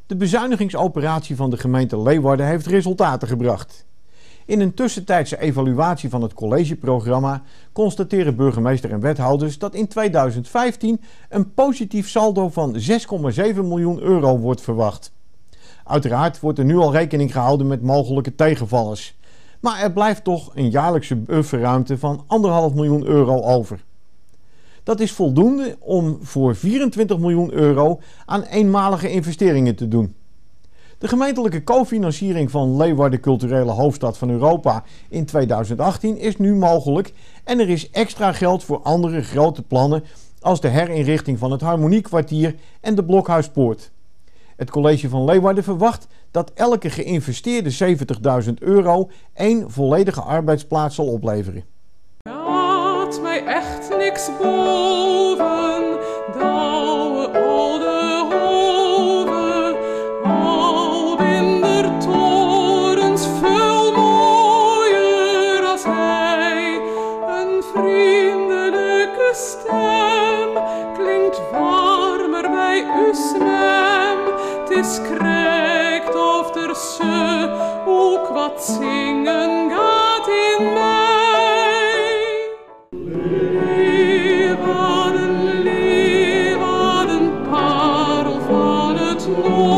De bezuinigingsoperatie van de gemeente Leeuwarden heeft resultaten gebracht. In een tussentijdse evaluatie van het collegeprogramma constateren burgemeester en wethouders dat in 2015 een positief saldo van 6,7 miljoen euro wordt verwacht. Uiteraard wordt er nu al rekening gehouden met mogelijke tegenvallers. Maar er blijft toch een jaarlijkse bufferruimte van 1,5 miljoen euro over. Dat is voldoende om voor 24 miljoen euro aan eenmalige investeringen te doen. De gemeentelijke cofinanciering van Leeuwarden Culturele Hoofdstad van Europa in 2018 is nu mogelijk en er is extra geld voor andere grote plannen als de herinrichting van het Harmoniekwartier en de Blokhuispoort. Het college van Leeuwarden verwacht dat elke geïnvesteerde 70.000 euro 1 volledige arbeidsplaats zal opleveren. Laat mij echt niks boven, douwe oude hoven, al binder torens veel mooier als hij. Een vriendelijke stem klinkt warmer bij uw smem. Het is krijgt of er ze ook wat zingen gaat in mij. Leeuwarden, Leeuwarden, parel van het noorden.